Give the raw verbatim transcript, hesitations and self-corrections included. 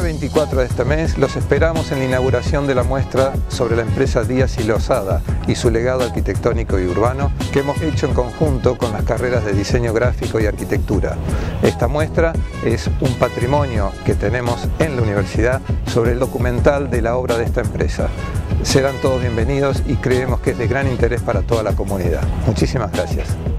veinticuatro de este mes los esperamos en la inauguración de la muestra sobre la empresa Díaz y Lozada y su legado arquitectónico y urbano que hemos hecho en conjunto con las carreras de diseño gráfico y arquitectura. Esta muestra es un patrimonio que tenemos en la universidad sobre el documental de la obra de esta empresa. Serán todos bienvenidos y creemos que es de gran interés para toda la comunidad. Muchísimas gracias.